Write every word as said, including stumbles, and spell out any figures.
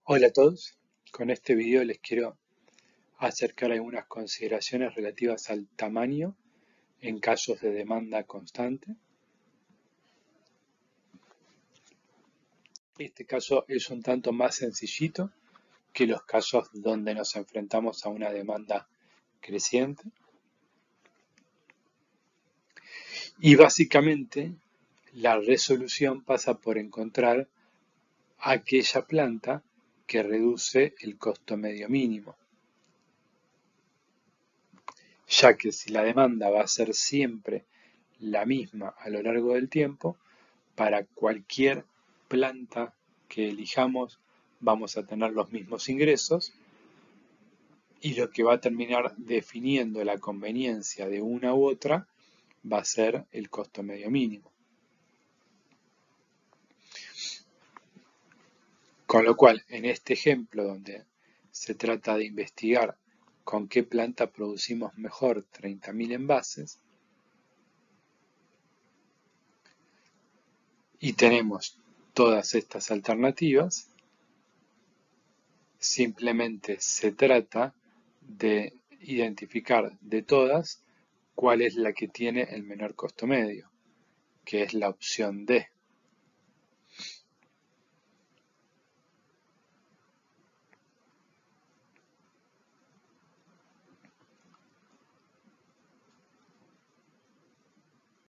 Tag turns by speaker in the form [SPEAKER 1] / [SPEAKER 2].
[SPEAKER 1] Hola a todos, con este video les quiero acercar algunas consideraciones relativas al tamaño en casos de demanda constante. Este caso es un tanto más sencillito que los casos donde nos enfrentamos a una demanda creciente. Y básicamente la resolución pasa por encontrar aquella planta que reduce el costo medio mínimo, ya que si la demanda va a ser siempre la misma a lo largo del tiempo, para cualquier planta que elijamos vamos a tener los mismos ingresos y lo que va a terminar definiendo la conveniencia de una u otra va a ser el costo medio mínimo. Con lo cual, en este ejemplo donde se trata de investigar con qué planta producimos mejor treinta mil envases, y tenemos todas estas alternativas, simplemente se trata de identificar de todas cuál es la que tiene el menor costo medio, que es la opción D.